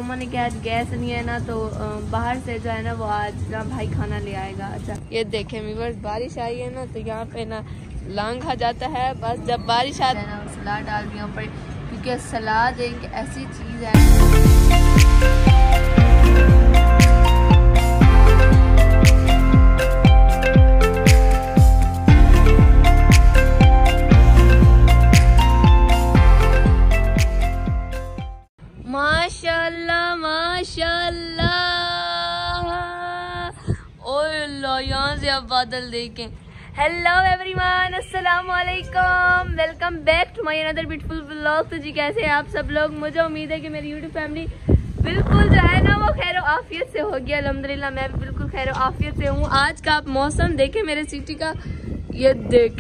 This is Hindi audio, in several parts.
मम्मा ने कहा आज गैस नहीं है ना, तो बाहर से जो है ना वो आज ना भाई खाना ले आएगा। अच्छा ये देखें व्यूअर्स, बारिश आई है ना तो यहाँ पे ना लांग खा जाता है। बस जब बारिश आती है ना सलाद डाल रही हूँ पर, क्योंकि सलाद एक ऐसी चीज़ है। माशाल्लाह माशाल्लाह, ओह यहाँ से आप बादल देखें। हेलो एवरीवन, अस्सलाम वालेकुम, welcome back to my another beautiful vlog. तो जी कैसे हैं आप सब लोग? मुझे उम्मीद है कि मेरी यूट्यूब फैमिली बिल्कुल जो है ना वो खैर आफियत से होगी। अल्हम्दुलिल्लाह मैं भी बिल्कुल खैर आफियत से हूँ। आज का आप मौसम देखें मेरे सिटी का, ये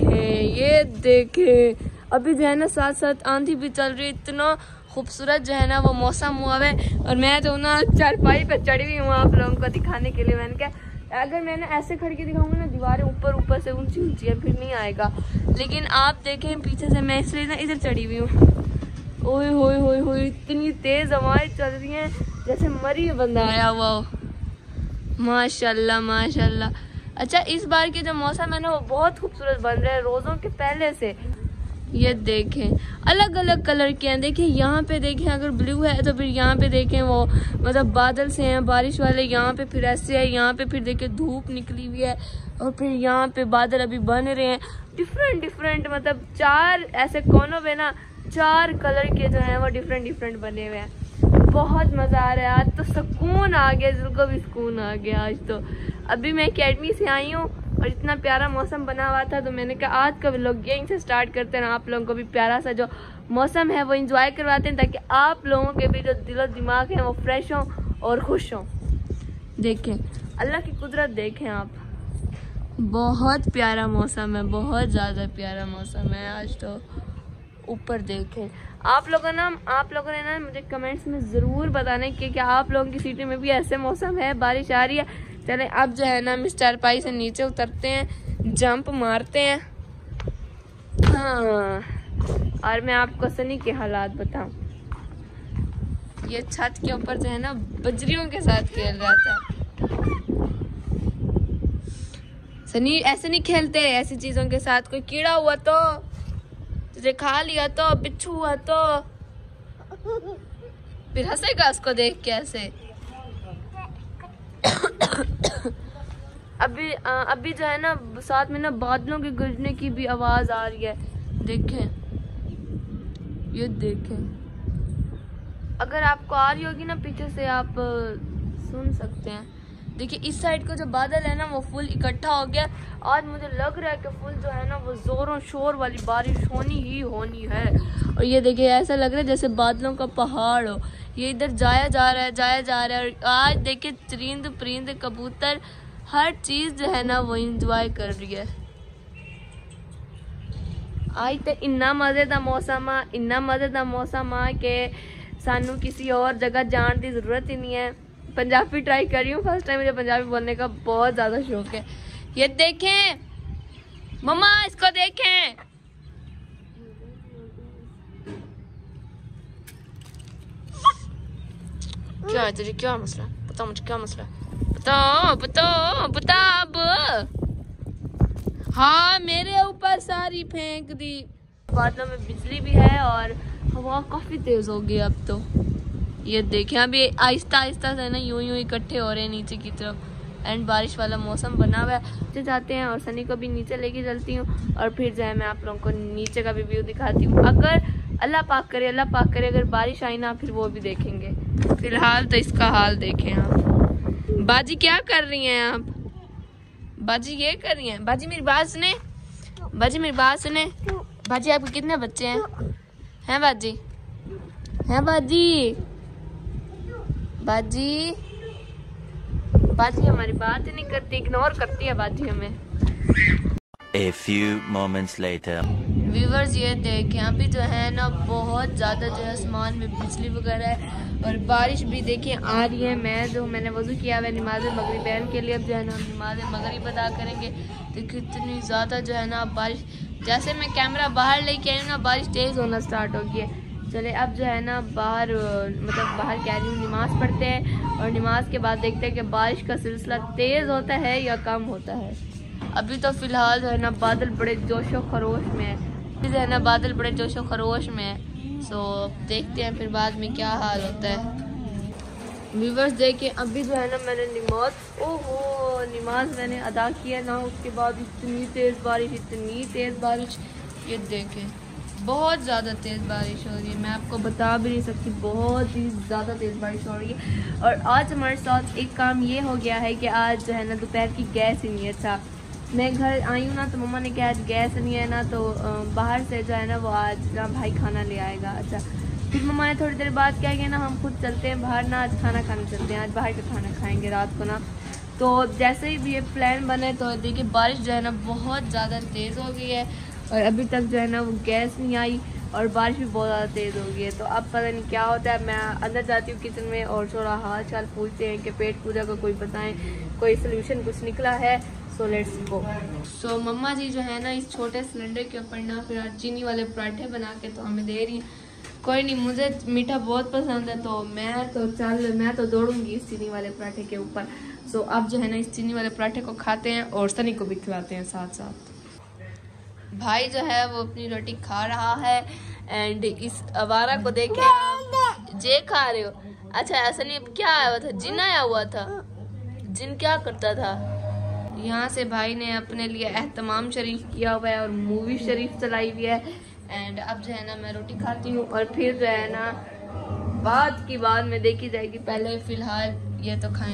देखें अभी जो है ना साथ साथ आंधी भी चल रही है। इतना खूबसूरत जो है ना वो मौसम हुआ है। और मैं जो ना चारपाई पे चढ़ी हुई हूँ आप लोगों को दिखाने के लिए। मैंने कहा अगर मैंने ऐसे खड़ के दिखाऊंगी ना, दीवारें ऊपर से ऊंची ऊंची है, फिर नहीं आएगा। लेकिन आप देखें पीछे से मैं इसलिए ना इधर चढ़ी हुई हूँ। ओए होए होए होए, इतनी तेज हवाएं चल रही हैं जैसे मरी बंदा आया हुआ हो। माशाल्लाह माशाल्लाह। अच्छा इस बार के जो मौसम है ना वो बहुत खूबसूरत बन रहा है रोज़ों के पहले से। ये देखें अलग अलग कलर के हैं। देखिए यहाँ पे देखें अगर ब्लू है तो फिर यहाँ पे देखें वो मतलब बादल से हैं बारिश वाले, यहाँ पे फिर ऐसे है, यहाँ पे फिर देखें धूप निकली हुई है, और फिर यहाँ पे बादल अभी बन रहे हैं। डिफरेंट मतलब चार ऐसे कोनों पे ना 4 कलर के जो हैं वो डिफरेंट बने हुए हैं। बहुत मज़ा आ रहा है आज तो, सुकून आ गया, दिल को भी सुकून आ गया आज तो। अभी मैं अकेडमी से आई हूँ और इतना प्यारा मौसम बना हुआ था तो मैंने कहा आज का व्लॉग यहीं से स्टार्ट करते हैं। आप लोगों को भी प्यारा सा जो मौसम है वो एंजॉय करवाते हैं, ताकि आप लोगों के भी जो दिलो दिमाग है वो फ्रेश हों और खुश हों। देखें अल्लाह की कुदरत देखें आप, बहुत प्यारा मौसम है, बहुत ज़्यादा प्यारा मौसम है आज तो। ऊपर देखें आप लोगों ने ना मुझे कमेंट्स में ज़रूर बताने कि क्या आप लोगों की सिटी में भी ऐसे मौसम है, बारिश आ रही है। चलें अब जो है ना मिस्टर पाई से नीचे उतरते हैं, जंप मारते हैं। हाँ और मैं आपको सनी के हालात बताऊं, ये छत के ऊपर जो है ना बजरियों के साथ खेल रहा था। सनी ऐसे नहीं खेलते ऐसी चीजों के साथ, कोई कीड़ा हुआ तो तुझे खा लिया तो, बिच्छू हुआ तो फिर हंसेगा उसको देख के ऐसे। अभी जो है ना साथ में ना बादलों के गरजने की भी आवाज आ रही है। देखें ये देखें, अगर आपको आ रही होगी ना पीछे से आप सुन सकते हैं। देखिए इस साइड को जो बादल है ना वो फुल इकट्ठा हो गया। आज मुझे लग रहा है कि फुल जो है ना वो जोरों शोर वाली बारिश होनी है। और ये देखिए ऐसा लग रहा है जैसे बादलों का पहाड़ हो। ये इधर जाया जा रहा है। और आज देखिए चरिंद परिंद कबूतर हर चीज जो है ना वो इंजॉय कर रही है। आज तो इन्ना मजे का मौसम आ कि सानू किसी और जगह जाने की जरूरत ही नहीं है। पंजाबी ट्राई कर रही हूँ, फर्स्ट टाइम मुझे पंजाबी बोलने का बहुत ज्यादा शौक है। ये देखें मम्मा, इसको देखें, क्या है तुझे, क्या मसला? बताओ मुझे क्या मसला, बता अब। हाँ मेरे ऊपर सारी फेंक दी। बादलों में बिजली भी है और हवा काफी तेज हो गई अब तो। ये देखें अभी आहिस्ता से ना यूं इकट्ठे हो रहे हैं नीचे की तरफ। एंड बारिश वाला मौसम बना हुआ है। जाते हैं और सनी को भी नीचे लेके चलती हूँ और फिर जो है मैं आप लोगों को नीचे का भी व्यू दिखाती हूँ। अगर अल्लाह पाक करे अगर बारिश आई ना फिर वो भी देखेंगे। फिलहाल तो इसका हाल देखें आप। बाजी क्या कर रही हैं आप? बाजी ये कर रही हैं। बाजी मेरी बात सुने, बाजी आपके कितने बच्चे हैं बाजी? बाजी हमारी बात ही नहीं करती, इग्नोर करती है बाजी हमें। A few moments later. Viewers ये देखें अभी जो है ना बहुत ज़्यादा जो है आसमान में बिजली वगैरह है और बारिश भी देखिए आ रही है। मैंने वज़ू किया हुआ नमाज मगरिब बहन के लिए। अब जो है ना हम नमाज मगरिब अदा करेंगे। तो कितनी ज़्यादा जो है ना बारिश, जैसे मैं कैमरा बाहर लेके आई हूँ ना बारिश तेज़ होना स्टार्ट हो गई है। चले अब जो है ना बाहर कह रही हूँ नमाज़ पढ़ते हैं और नमाज के बाद देखते हैं कि बारिश का सिलसिला तेज़ होता है या कम होता है। अभी तो फ़िलहाल जो है ना बादल बड़े जोशो खरोश में है, जो है ना बादल बड़े जोशो खरोश में है। सो देखते हैं फिर बाद में क्या हाल होता है। व्यूवर्स देखें अभी जो है ना मैंने नमाज मैंने अदा किया ना, उसके बाद इतनी तेज़ बारिश ये देखें बहुत ज़्यादा तेज़ बारिश हो रही है, मैं आपको बता भी नहीं सकती, बहुत ही ज़्यादा तेज़ बारिश हो रही है। और आज हमारे साथ एक काम ये हो गया है कि आज जो है ना दोपहर की गैस ही नहीं है। अच्छा मैं घर आई हूँ ना तो मम्मा ने कहा आज गैस नहीं है ना, तो बाहर से जो है ना वो आज ना भाई खाना ले आएगा। अच्छा फिर मम्मा ने थोड़ी देर बाद क्या किया ना, हम खुद चलते हैं बाहर ना, आज खाना खाने चलते हैं, आज बाहर का खाना खाएंगे रात को ना। तो जैसे ही भी ये प्लान बने तो देखिए बारिश जो है ना बहुत ज़्यादा तेज़ हो गई है और अभी तक जो है ना वो गैस नहीं आई और बारिश भी बहुत ज़्यादा तेज़ हो गई है। तो अब पता नहीं क्या होता है, मैं अंदर जाती हूँ किचन में और थोड़ा हाल चाल पूछते हैं कि पेट पूजा का कोई बताएं, कोई सोल्यूशन कुछ निकला है। सो लेट्स गो। सो मम्मा जी जो है ना इस छोटे सिलेंडर के ऊपर ना फिर चीनी वाले पराठे बना के तो हमें दे रही हैं। कोई नहीं, मुझे मीठा बहुत पसंद है तो मैं तो दौड़ूंगी इस चीनी वाले पराठे के ऊपर। सो अब जो है ना इस चीनी वाले पराठे को खाते हैं और सनी को भी खिलाते हैं साथ साथ। भाई जो है वो अपनी रोटी खा रहा है एंड इस आवारा को देखे आप जे खा रहे हो। अच्छा असली क्या आया हुआ था, जिन आया हुआ था, जिन क्या करता था। यहाँ से भाई ने अपने लिए एहतमाम शरीफ किया हुआ है और मूवी शरीफ चलाई हुई है एंड अब जो है ना मैं रोटी खाती हूँ और फिर जो है ना बाद की बात में देखी जाएगी, पहले फिलहाल ये तो खाएं।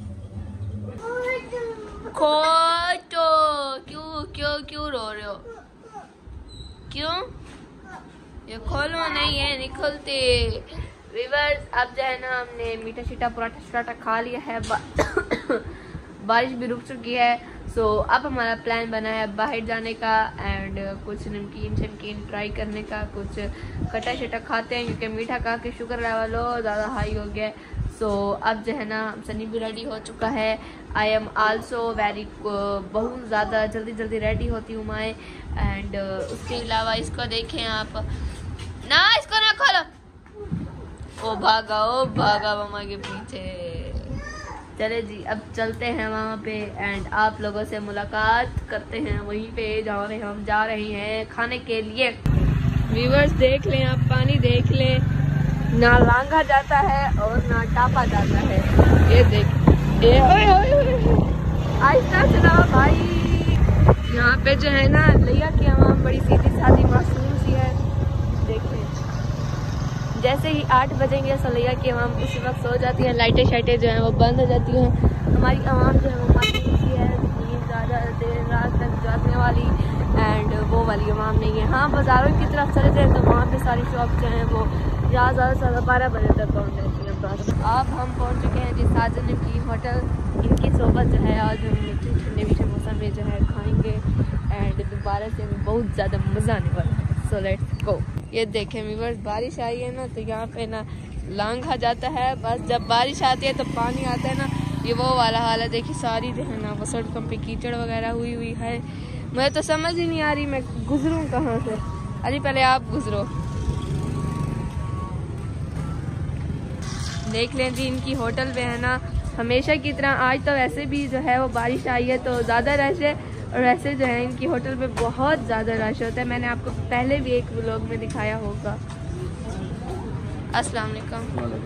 खोटो क्यों रो रहे हो, क्यों? ये खोलो नहीं है, नहीं खुलती। व्यूअर्स अब जो है ना हमने मीठा शीठा पराठा खा लिया है, बारिश भी रुक चुकी है। सो अब हमारा प्लान बना है बाहर जाने का एंड कुछ नमकीन ट्राई करने का, कुछ खट्टा शट्टा खाते हैं क्योंकि मीठा खा के शुगर लेवल ज़्यादा हाई हो गया। सो अब जो है ना सनी भी रेडी हो चुका है। आई एम आल्सो वेरी बहुत ज़्यादा जल्दी रेडी होती हूँ मैं एंड उसके अलावा इसको देखें आप ना, इसको ना खोलो, ओ भागा मामा के पीछे। चले जी अब चलते हैं वहाँ पे एंड आप लोगों से मुलाकात करते हैं वहीं पे जहाँ हम जा रहे हैं खाने के लिए। व्यूअर्स देख लें आप, पानी देख लें, ना लांघा जाता है और ना टापा जाता है। ये देख आहिस्ता चलाओ भाई। यहाँ पे जो है ना लिया की आवाम बड़ी सीधी सादी मासूम सी है। देखें जैसे ही 8 बजेंगे सलैया की आवाम उसी वक्त सो जाती है, लाइटें शाइटें जो हैं वो बंद हो जाती हैं। हमारी आवाम जो है वो मासूम सी है, ज़्यादा देर रात तक जागने वाली एंड वो वाली आवाम नहीं है। हाँ बाज़ारों की तरफ चले जाए तो वहाँ पे सारी शॉप जो हैं वो ज़्यादा से ज़्यादा 12 बजे तक पहुँच जाती हैं। अब हम पहुँच चुके हैं जी साजन की होटल। इनकी सोबत जो है आज हम ठंडे मीठे मौसम में जो है खाएँगे एंड दोबारा से बहुत ज़्यादा मज़ा आने वाला है। So let's go. ये देखें व्यूअर्स बारिश आई है ना तो यहाँ पे ना लांघा जाता है, बस जब बारिश आती है तो पानी आता है ना, ये वो वाला हाल है। देखिए सारी जो है ना वो सड़कों पे कीचड़ वगैरह हुई है। मुझे तो समझ ही नहीं आ रही मैं गुजरूं कहाँ से। अरे पहले आप गुजरो। देख लें जी इनकी होटल पे है ना हमेशा की तरह आज तो वैसे भी जो है वो बारिश आई है तो ज़्यादा रश है और वैसे जो है इनकी होटल पे बहुत ज़्यादा रश होता है। मैंने आपको पहले भी एक व्लॉग में दिखाया होगा। अस्सलाम वालेकुम।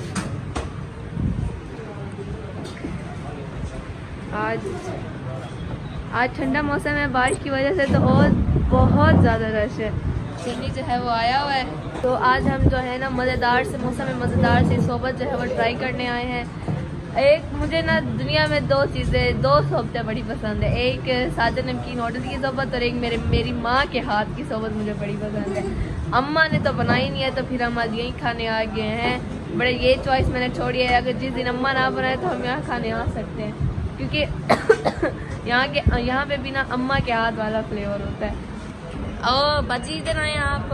आज ठंडा मौसम है, बारिश की वजह से तो और बहुत ज़्यादा रश है। सनी जो है वो आया हुआ है तो आज हम जो है ना मज़ेदार से मौसम में मज़ेदार सी सोबत जो है वो ट्राई करने आए हैं। एक मुझे ना दुनिया में दो सोबतें बड़ी पसंद है, एक साजन नमकीन होटल की सोबत और एक मेरी माँ के हाथ की सोबत मुझे बड़ी पसंद है। अम्मा ने तो बनाई नहीं है तो फिर हम आज यहीं खाने आ गए हैं। बड़े ये चॉइस मैंने छोड़ी है, अगर जिस दिन अम्मा ना बनाए तो हम यहाँ खाने आ सकते हैं क्योंकि यहाँ पे भी ना अम्मा के हाथ वाला फ्लेवर होता है। ओ बाजी इधर आए आप।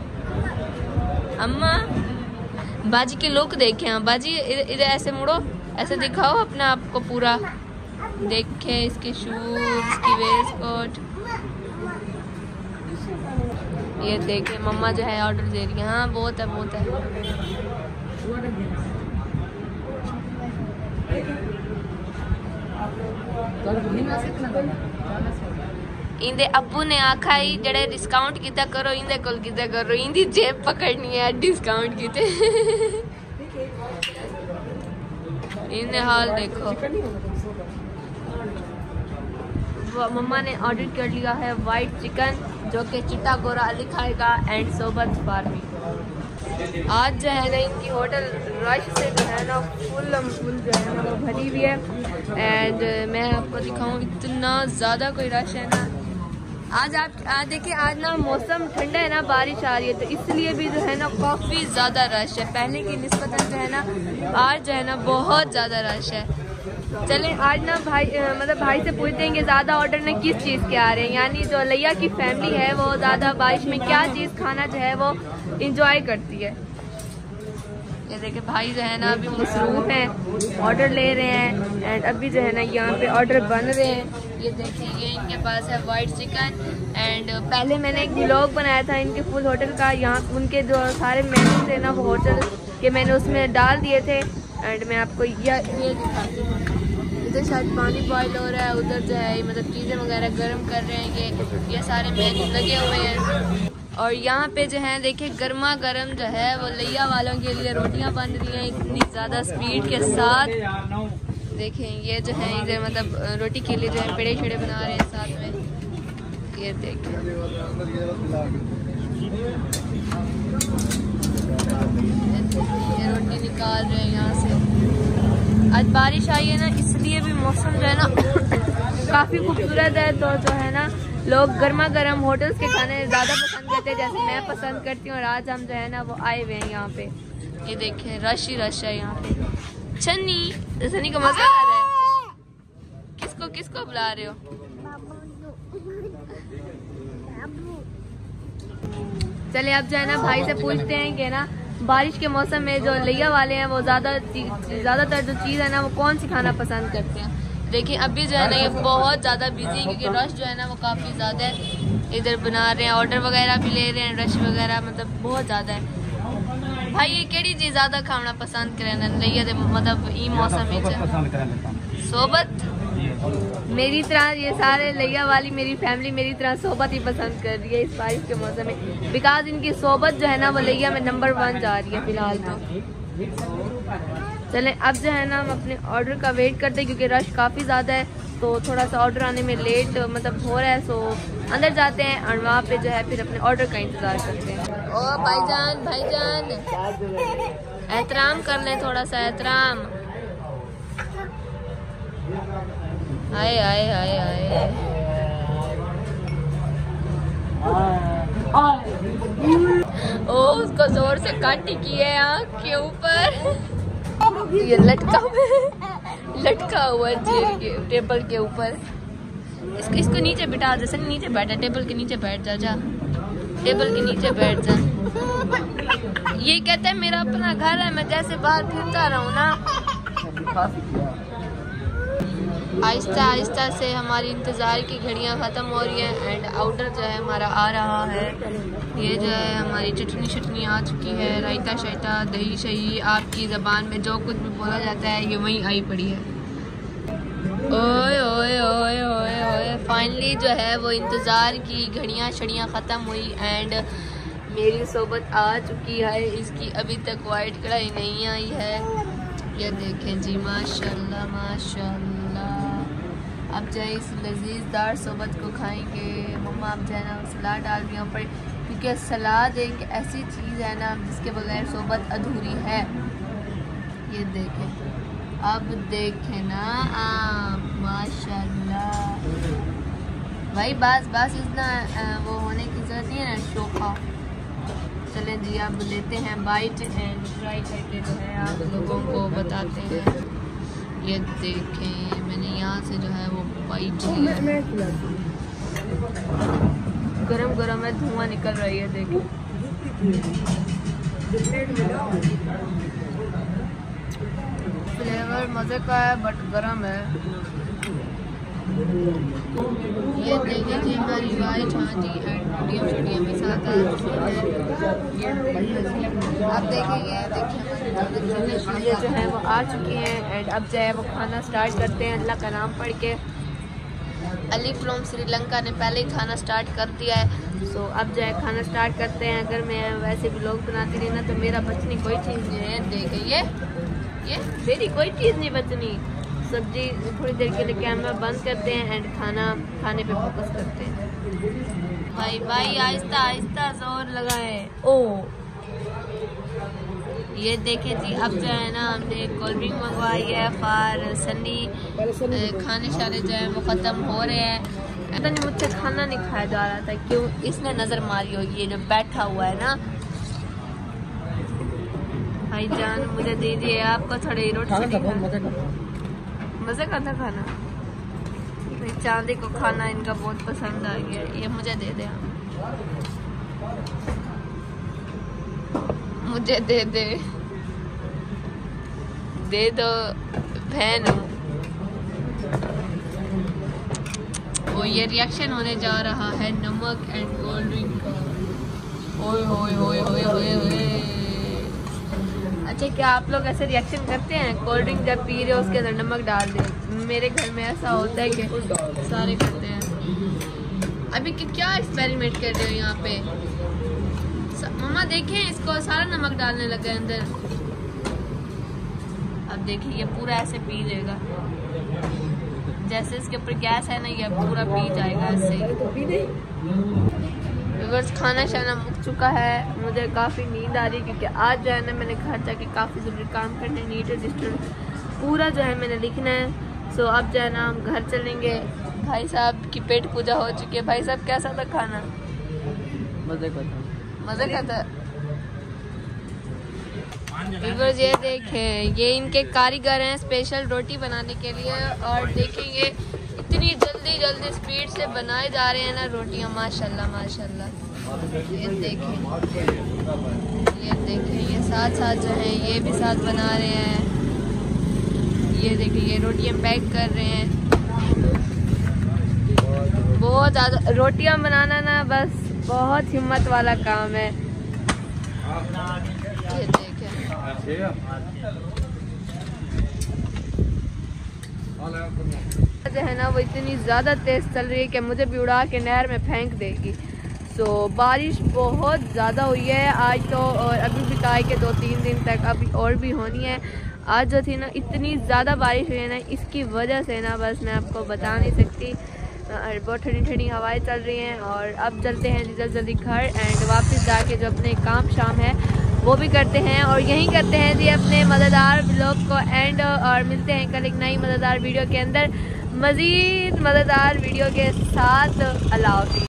अम्मा बाजी के लुक देखें आप, बाजी इधर ऐसे मुड़ो, ऐसे दिखाओ अपने आप को पूरा। देखे इसके शूज, इसकी वेस्ट कोट। ये देखिए मम्मा जो है ऑर्डर दे रही है। हाँ बहुत है बहुत है। इंदे अब्बू ने आखा ही जड़े डिस्काउंट किता करो इंदे कोल किता करो, इंदी जेब पकड़नी है डिस्काउंट किते। इन्हें हाल देखो। मम्मा ने ऑर्डर कर लिया है वाइट चिकन जो कि चिट्टा गोरा लिखाएगा एंड सोबत फार्मी। आज जो है ना इनकी होटल रश से जो है ना फुल जो है ना वो भरी हुई है। एंड मैं आपको दिखाऊं इतना ज़्यादा कोई रश है ना। आज देखिए आज ना मौसम ठंडा है ना, बारिश आ रही है तो इसलिए भी जो है ना काफ़ी ज़्यादा रश है। पहले की निस्बतन जो है ना आज जो है ना बहुत ज़्यादा रश है। चलें आज ना भाई से पूछ देंगे ज़्यादा ऑर्डर ना किस चीज़ के आ रहे हैं, यानी जो लैया की फैमिली है वो ज़्यादा बारिश में क्या चीज़ खाना जो है वो इंजॉय करती है। ये देखिए भाई जो है ना अभी मसरूफ हैं, ऑर्डर ले रहे हैं एंड अभी जो है ना यहाँ पे ऑर्डर बन रहे हैं। ये देखिए ये इनके पास है वाइट चिकन एंड पहले मैंने एक व्लॉग बनाया था इनके फुल होटल का। यहाँ उनके जो सारे मेन्यू थे ना वो होटल के मैंने उसमें डाल दिए थे एंड मैं आपको ये दिखाती हूँ। इधर शायद पानी बॉयल हो रहा है, उधर जो है मतलब चीज़ें वगैरह गर्म कर रहे हैं। ये सारे मेन्यू लगे हुए हैं और यहाँ पे जो है देखिए गर्मा गर्म जो है वो लैया वालों के लिए रोटियाँ बन रही हैं इतनी ज़्यादा स्पीड के साथ। देखें ये जो है इधर मतलब रोटी के लिए जो है पेड़े शेड़े बना रहे हैं साथ में। ये देखें ये रोटी निकाल रहे हैं यहाँ से। आज बारिश आई है ना इसलिए भी मौसम जो है ना काफ़ी खूबसूरत है। तो जो है ना लोग गर्मा गर्म होटल्स के खाने ज़्यादा पसंद करते हैं जैसे मैं पसंद करती हूँ। और आज हम जो है ना वो आए हुए हैं यहाँ पे। ये देखें रश ही रश है यहाँ पे। सनी को मजा आ रहा है। किसको बुला रहे हो? चले अब जो है ना भाई से पूछते हैं कि ना बारिश के मौसम में जो लैया वाले हैं वो ज़्यादातर जो चीज़ है ना वो कौन सी खाना पसंद करते हैं। देखिए अभी जो है ना ये बहुत ज़्यादा बिजी है क्योंकि रश जो है ना वो काफ़ी ज़्यादा है। इधर बना रहे हैं ऑर्डर वगैरह भी ले रहे हैं, रश वगैरह मतलब बहुत ज़्यादा है। भाई ये केड़ी चीज़ ज़्यादा खाना पसंद करें लैया दे मतलब ई मौसम में? सोबत। मेरी तरह ये सारे लैया वाली मेरी फैमिली मेरी तरह सोबत ही पसंद कर रही है इस बारिश के मौसम में, बिकॉज इनकी सोबत जो है ना वो लैया में नंबर 1 जा रही है फिलहाल तो। चलें अब जो है ना हम अपने ऑर्डर का वेट करते हैं क्योंकि रश काफ़ी ज़्यादा है तो थोड़ा सा ऑर्डर आने में लेट मतलब हो रहा है। सो अंदर जाते हैं और वहाँ पे जो है फिर अपने ऑर्डर का इंतज़ार करते हैं। ओ भाईजान एहतराम कर लें, थोड़ा सा एहतराम। आए आए आए आए ओ उसको जोर से काटी की है आँख के ऊपर। ये लटका हुआ है टेबल के ऊपर। इसको नीचे बिठा दे। सनी नीचे बैठा, टेबल के नीचे बैठ जा टेबल के नीचे बैठ जा। ये कहता है मेरा अपना घर है, मैं जैसे बाहर फिरता रहूं ना। आहिस्ता आहिस्ता से हमारी इंतज़ार की घड़ियां ख़त्म हो रही हैं एंड आउटर जो है हमारा आ रहा है। ये जो है हमारी चटनी आ चुकी है, रायता शायता दही शही आपकी ज़बान में जो कुछ भी बोला जाता है ये वहीं आई पड़ी है। ओए ओए ओए ओए ओए फाइनली जो है वो इंतज़ार की घड़ियां शड़ियाँ ख़त्म हुई एंड मेरी सोबत आ चुकी है। इसकी अभी तक वाइट कढ़ाई नहीं आई है। ये देखें जी माशाल्लाह माशाल्लाह। अब जो है इस लजीजदार सोबत को खाएंगे। मम्मा अब जो है ना सलाद डाल दिया ऊपर क्योंकि सलाद एक ऐसी चीज़ है ना जिसके बगैर सोबत अधूरी है। ये देखें अब देखें ना माशाल्लाह। भाई बस इतना वो होने की ज़रूरत नहीं है ना शोखा। चलें जी अब लेते हैं बाइट एंड ट्राई करके जो है आप लोगों को बताते हैं। ये देखें मैंने यहाँ से जो है वो बाइट गरम है, धुआं निकल रही है। देखें फ्लेवर मज़े का है बट गरम है। ये देखिए जी हमारी वाइट झांझी एंड रोटियां भी साथ आ चुकी हैं। आप देखिए ये जो है वो आ चुकी हैं एंड अब जो है वो खाना स्टार्ट करते हैं अल्लाह का नाम पढ़ के। अली फ्रॉम श्रीलंका ने पहले ही खाना स्टार्ट कर दिया है। सो अब जो है खाना स्टार्ट करते हैं। अगर मैं वैसे व्लॉग बनाती रही ना तो मेरा बचनी कोई चीज़ नहीं है। देखिए ये मेरी कोई चीज़ नहीं बचनी। सब्जी थोड़ी देर के लिए कैमरा बंद करते हैं एंड खाना खाने पे फोकस करते हैं। भाई आहिस्ता आहिस्ता जोर लगाए। ओ ये देखें जी अब जो है ना हमने कोल्ड ड्रिंक मंगवाई है फार सनी। खाने शाने जो है वो ख़त्म हो रहे हैं। पता नहीं मुझसे खाना नहीं खाया जा रहा था, क्यों? इसने नज़र मारी होगी ये जो बैठा हुआ है ना। भाई जान मुझे दीजिए, आपको थोड़ी रोटी मज़े का था खाना। चांदी को खाना इनका बहुत पसंद आ गया, ये मुझे दे दे। मुझे दे दो बहन। वो ये रिएक्शन होने जा रहा है नमक एंड कोल्ड ड्रिंक का। ओए होए होए होए होए होए। अच्छा क्या आप लोग ऐसे रिएक्शन करते हैं? कोल्ड ड्रिंक जब पी रहे हो उसके अंदर नमक डाल दे। मेरे घर में ऐसा होता है कि सारे करते हैं। अभी क्या एक्सपेरिमेंट कर रहे हो यहाँ पे? मम्मा देखें इसको सारा नमक डालने लगा अंदर। अब देखिए ये पूरा ऐसे पी लेगा, जैसे इसके ऊपर गैस है ना, ये पूरा पी जाएगा ऐसे। बस खाना शाना मुक चुका है। मुझे काफ़ी नींद आ रही है क्योंकि आज जो है ना मैंने घर जाके काफ़ी ज़रूरी काम करने, नीट रजिस्टर पूरा जो है मैंने लिखना है। सो अब जो है ना हम घर चलेंगे। भाई साहब की पेट पूजा हो चुकी है। भाई साहब कैसा था खाना? मज़े का था। ये देखें ये इनके कारीगर हैं स्पेशल रोटी बनाने के लिए। और देखेंगे इतनी जल्दी स्पीड से बनाए जा रहे हैं ना रोटियां, माशाल्लाह माशाल्लाह। ये देखें ये साथ जो है ये भी साथ बना रहे हैं। ये देखिए ये रोटियां पैक कर रहे हैं। बहुत ज़्यादा रोटियां बनाना ना बस बहुत हिम्मत वाला काम है। ये देखें जो है ना वो इतनी ज़्यादा तेज़ चल रही है कि मुझे भी उड़ा के नहर में फेंक देगी। सो बारिश बहुत ज़्यादा हुई है आज तो, और अभी भी कहा है कि 2-3 दिन तक अभी और भी होनी है। आज जो थी ना इतनी ज़्यादा बारिश हुई है ना, इसकी वजह से ना बस मैं आपको बता नहीं सकती। बहुत ठंडी हवाएं चल रही हैं। और अब चलते हैं जल्दी घर एंड वापस जाके जो अपने काम शाम है वो भी करते हैं और यही करते हैं जी अपने मज़ेदार व्लॉग को एंड। और मिलते हैं कल एक नई मज़ेदार वीडियो के अंदर मज़ीद मज़ेदार वीडियो के साथ। अल्लाह हाफ़िज़।